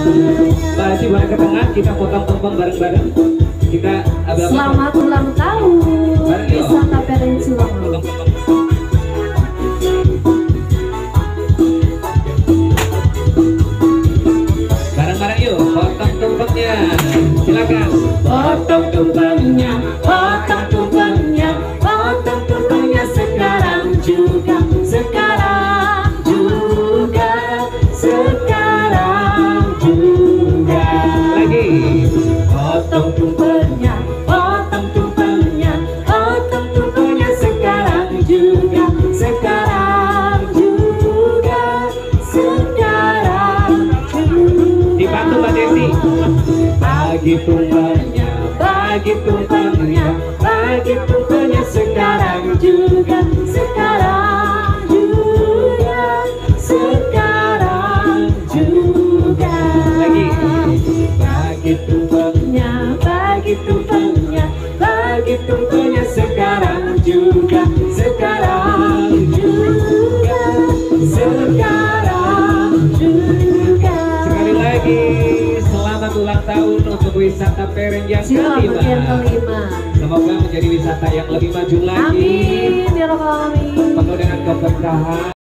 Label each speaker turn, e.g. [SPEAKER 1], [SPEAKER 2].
[SPEAKER 1] Mbak Aci boleh ke tengah, kita potong tumpeng bareng-bareng. Kita
[SPEAKER 2] selamat ulang tahun wisata Pereng Cilangau.
[SPEAKER 1] Bareng-bareng yuk, potong tumpengnya. Silakan.
[SPEAKER 2] Potong tumpengnya, potong tumpengnya, potong tumpengnya sekarang juga, sekarang juga, sekarang juga.
[SPEAKER 1] Lagi.
[SPEAKER 2] Potong tumpengnya, potong tumpengnya, potong tumpengnya sekarang juga, sekarang juga, sekarang juga.
[SPEAKER 1] Dibantu Mbak Desi.
[SPEAKER 2] Bagi tumpengnya, bagi tumpengnya, bagi tumpengnya sekarang juga, sekarang juga, sekarang juga.
[SPEAKER 1] Lagi.
[SPEAKER 2] Bagi tumpengnya, bagi tumpengnya, bagi tumpengnya sekarang juga, sekarang juga, sekarang juga.
[SPEAKER 1] Sekali lagi, selamat ulang tahun untuk wisata Pereng yang
[SPEAKER 2] Selamat yang kelima.
[SPEAKER 1] Semoga menjadi wisata yang lebih maju lagi.
[SPEAKER 2] Amin ya rabbal alamin.
[SPEAKER 1] Penuh dengan keberkahan.